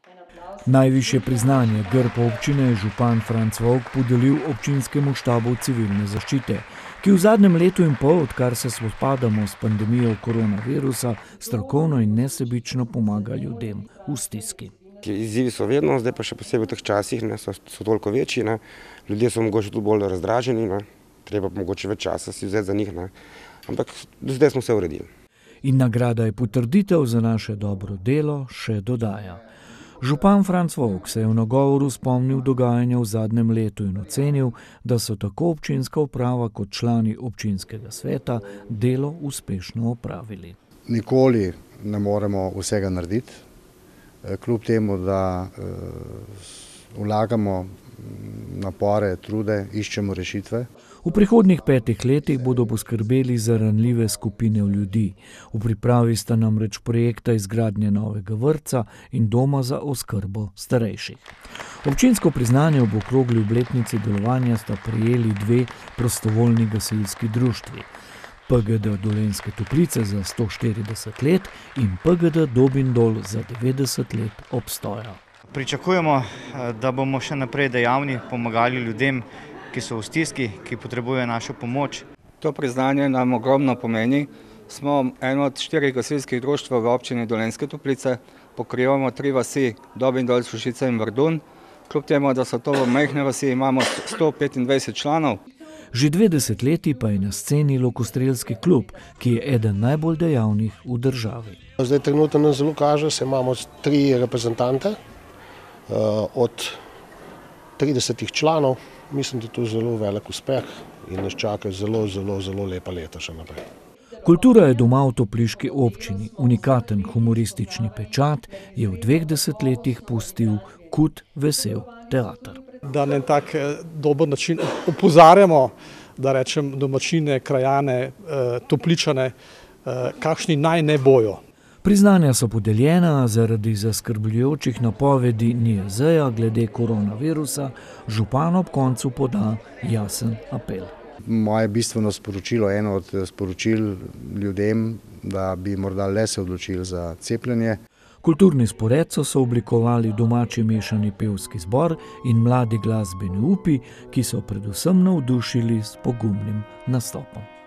Najvišje priznanje grb občine je župan Franc Vovk podelil občinskemu štabu civilne zaščite, ki v zadnjem letu in pol, odkar se spopadamo s pandemijo koronavirusa, strokovno in nesebično pomaga ljudem v stiski. Izzivi so vedno, zdaj pa še posebej v teh časih so toliko večji, ljudje so mogoče tudi bolj razdraženi, treba mogoče več časa si vzeti za njih, ampak do zdaj smo se uredili. In nagrada je potrditev za naše dobro delo, še dodaja. Župan Franc Vovk se je v nagovoru spomnil dogajanja v zadnjem letu in ocenil, da so tako občinska uprava kot člani občinskega sveta delo uspešno opravili. Nikoli ne moremo vsega narediti, kljub temu, da vlagamo napore, trude, iščemo rešitve. V prihodnjih 5 letih bodo poskrbeli za ranljive skupine ljudi. V pripravi sta namreč projekta izgradnje novega vrtca in doma za oskrbo starejših. Občinsko priznanje ob okrogli obletnici delovanja sta prejeli 2 prostovoljni gasilski društvi. PGD Dolenjske Toplice za 140 let in PGD Dobindol za 90 let obstoja. Pričakujemo, da bomo še naprej dejavni, pomagali ljudem, ki so v stiski, ki potrebujejo našo pomoč. To priznanje nam ogromno pomeni. Smo eno od 4 gasilskih društev v občini Dolenjske Toplice, pokrivamo 3 vasi, Dobindol, Sušice in Vrdun. Kljub temu, da so to majhne vasi, imamo 125 članov. Že 2 desetletji pa je na sceni Lokostrelski klub, ki je eden najbolj dejavnih v državi. Zdaj trenutno nam zelo kaže, se imamo 3 reprezentante od 30 članov. Mislim, da je to zelo velik uspeh in nas čaka zelo, zelo, zelo lepa leta še naprej. Kultura je doma v topliški občini. Unikaten humoristični pečat je v 2 desetletjih pustil KUD Vesel teater. Da na en tak dober način opozarjamo, da rečem, domačine, krajane, Topličane, kakšni naj ne bojo. Priznanja so podeljena zaradi zaskrbljujočih napovedi NIJZ-ja glede koronavirusa, župan ob koncu poda jasen apel. Moje bistveno sporočilo, eno od sporočil ljudem, da bi morda le se odločili za cepljenje. Kulturni spored so oblikovali domači mešani pevski zbor in mladi glasbeni upi, ki so predvsem navdušili s pogumnim nastopom.